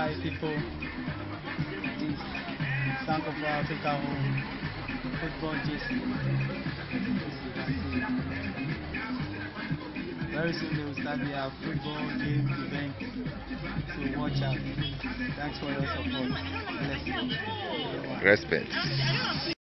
Hi people, this Sanko for Africa home football gist. As you can see, very soon they will start their football game event. So watch out. Thanks for your support. Bless you. Respect.